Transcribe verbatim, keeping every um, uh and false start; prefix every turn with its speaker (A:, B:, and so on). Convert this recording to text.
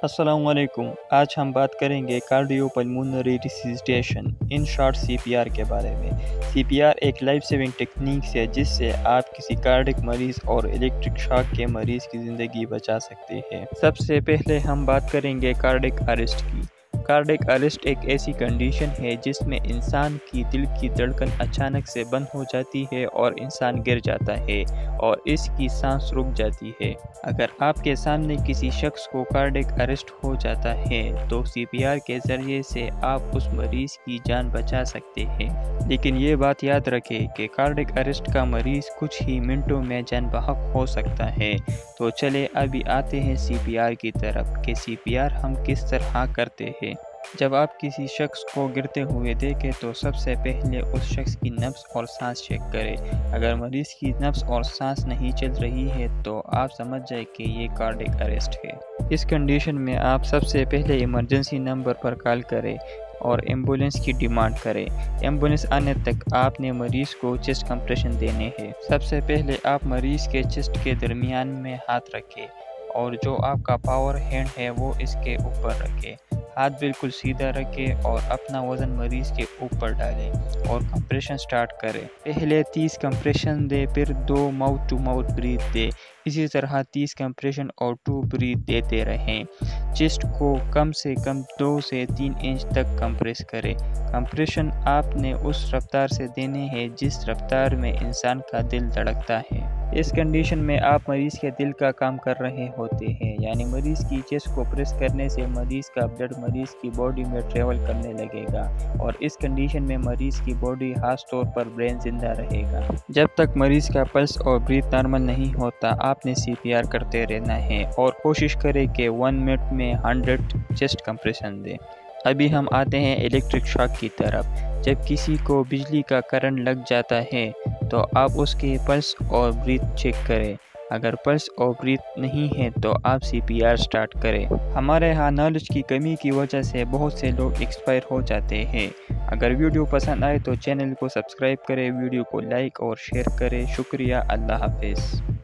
A: अस्सलाम वालेकुम। आज हम बात करेंगे cardiopulmonary resuscitation in short C P R के बारे में। सी पी आर एक लाइफ सेविंग टेक्निक है जिससे आप किसी कार्डिक मरीज़ और इलेक्ट्रिक शॉक के मरीज़ की ज़िंदगी बचा सकते हैं। सबसे पहले हम बात करेंगे कार्डिक अरेस्ट की। कार्डिक अरेस्ट एक ऐसी कंडीशन है जिसमें इंसान की दिल की धड़कन अचानक से बंद हो जाती है और इंसान गिर जाता है और इसकी सांस रुक जाती है। अगर आपके सामने किसी शख्स को कार्डिक अरेस्ट हो जाता है तो सी पी आर के ज़रिए से आप उस मरीज़ की जान बचा सकते हैं। लेकिन ये बात याद रखें कि कार्डिक अरेस्ट का मरीज़ कुछ ही मिनटों में जान बहक हो सकता है। तो चले अभी आते हैं सी पी आर की तरफ कि सी पी आर हम किस तरह करते हैं। जब आप किसी शख्स को गिरते हुए देखें तो सबसे पहले उस शख्स की नब्ज़ और सांस चेक करें। अगर मरीज़ की नब्ज़ और सांस नहीं चल रही है तो आप समझ जाए कि ये कार्डिक अरेस्ट है। इस कंडीशन में आप सबसे पहले इमरजेंसी नंबर पर कॉल करें और एम्बुलेंस की डिमांड करें। एम्बुलेंस आने तक आपने मरीज़ को चेस्ट कंप्रेशन देने हैं। सबसे पहले आप मरीज़ के चेस्ट के दरमियान में हाथ रखें और जो आपका पावर हैंड है वो इसके ऊपर रखें। हाथ बिल्कुल सीधा रखें और अपना वज़न मरीज़ के ऊपर डालें और कंप्रेशन स्टार्ट करें। पहले तीस कंप्रेशन दे, फिर दो माउथ टू माउथ ब्रीथ दे। इसी तरह तीस कंप्रेशन और टू ब्रीथ देते रहें। चेस्ट को कम से कम दो से तीन इंच तक कंप्रेस करें। कंप्रेशन आपने उस रफ्तार से देने हैं जिस रफ्तार में इंसान का दिल धड़कता है। इस कंडीशन में आप मरीज़ के दिल का काम कर रहे होते हैं, यानी मरीज़ की चेस्ट को प्रेस करने से मरीज़ का ब्लड मरीज़ की बॉडी में ट्रेवल करने लगेगा और इस कंडीशन में मरीज़ की बॉडी खास तौर पर ब्रेन जिंदा रहेगा। जब तक मरीज़ का पल्स और ब्रीथ नॉर्मल नहीं होता आपने सी पी आर करते रहना है और कोशिश करें कि वन मिनट में हंड्रेड चेस्ट कंप्रेशन दें। अभी हम आते हैं इलेक्ट्रिक शॉक की तरफ। जब किसी को बिजली का करंट लग जाता है तो आप उसके पल्स और ब्रीथ चेक करें। अगर पल्स और ब्रीथ नहीं है तो आप सी पी आर स्टार्ट करें। हमारे यहाँ नॉलेज की कमी की वजह से बहुत से लोग एक्सपायर हो जाते हैं। अगर वीडियो पसंद आए तो चैनल को सब्सक्राइब करें, वीडियो को लाइक और शेयर करें। शुक्रिया। अल्लाह हाफिज़।